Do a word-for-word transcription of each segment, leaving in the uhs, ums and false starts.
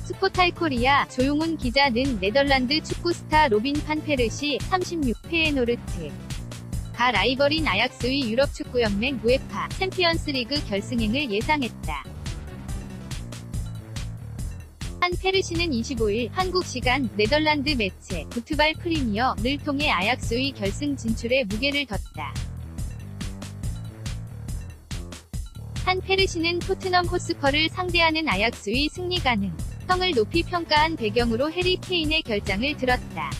스포타이 코리아 조용훈 기자는 네덜란드 축구 스타 로빈 판 페르시 삼십육 페에노르트 가 라이벌인 아약스의 유럽축구연맹 우에파 챔피언스리그 결승행을 예상했다. 판 페르시는 이십오일 한국 시간 네덜란드 매체 부트발 프리미어를 통해 아약스의 결승 진출에 무게를 뒀다. 판 페르시는 토트넘 호스퍼를 상대하는 아약스의 승리 가능성을 높이 평가한 배경으로 해리 케인의 결장을 들었다.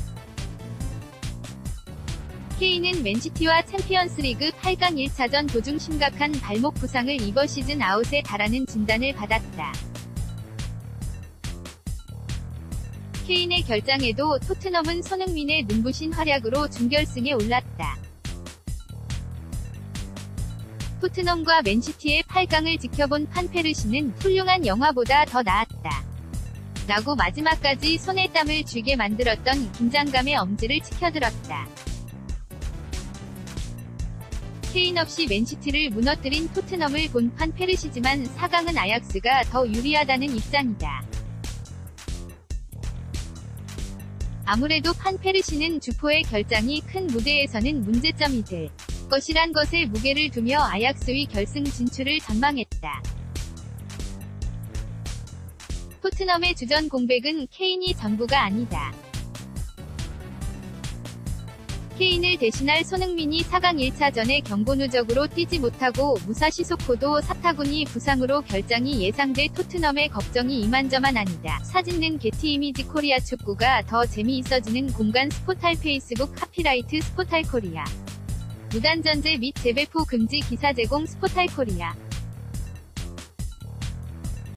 케인은 맨시티와 챔피언스리그 팔 강 일 차전 도중 심각한 발목 부상을 입어 시즌 아웃에 달하는 진단을 받았다. 케인의 결장에도 토트넘은 손흥민의 눈부신 활약으로 준결승에 올랐다. 토트넘과 맨시티의 팔 강을 지켜본 판 페르시는 훌륭한 영화보다 더 나았다. 라고 마지막까지 손에 땀을 쥐게 만들었던 긴장감의 엄지를 치켜들었다. 케인 없이 맨시티를 무너뜨린 토트넘을 본 판 페르시지만 사 강은 아약스가 더 유리하다는 입장이다. 아무래도 판 페르시는 주포의 결장이 큰 무대에서는 문제점이 될 것이란 것에 무게를 두며 아약스의 결승 진출을 전망했다. 토트넘의 주전 공백은 케인이 전부가 아니다. 케인을 대신할 손흥민이 사 강 일 차전에 경고 누적으로 뛰지 못하고 무사 시소코도 사타구니 부상으로 결장이 예상돼 토트넘의 걱정이 이만저만 아니다. 사진는 게티 이미지 코리아. 축구가 더 재미있어지는 공간 스포타이 페이스북 카피라이트 스포타이 코리아. 무단 전제 및 재배포 금지 기사 제공 스포타이 코리아.